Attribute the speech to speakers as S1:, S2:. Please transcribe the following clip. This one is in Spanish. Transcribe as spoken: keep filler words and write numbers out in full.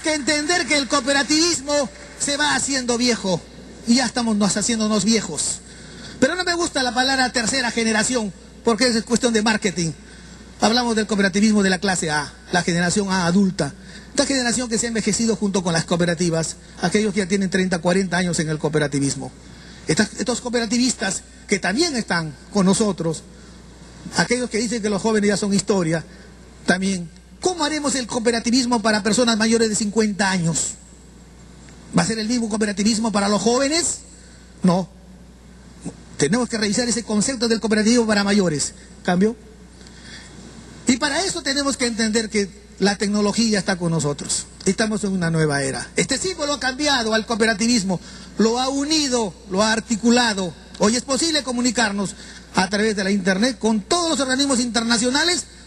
S1: que entender que el cooperativismo se va haciendo viejo. Y ya estamos nos haciéndonos viejos. Pero no me gusta la palabra tercera generación, porque es cuestión de marketing. Hablamos del cooperativismo de la clase A, la generación A adulta. Esta generación que se ha envejecido junto con las cooperativas, aquellos que ya tienen treinta, cuarenta años en el cooperativismo. Estas, estos cooperativistas que también están con nosotros, aquellos que dicen que los jóvenes ya son historia, también. ¿Cómo haremos el cooperativismo para personas mayores de cincuenta años? ¿Va a ser el mismo cooperativismo para los jóvenes? No. Tenemos que revisar ese concepto del cooperativismo para mayores. ¿Cambio? Y para eso tenemos que entender que la tecnología está con nosotros. Estamos en una nueva era. Este símbolo ha cambiado al cooperativismo, lo ha unido, lo ha articulado. Hoy es posible comunicarnos a través de la internet con todos los organismos internacionales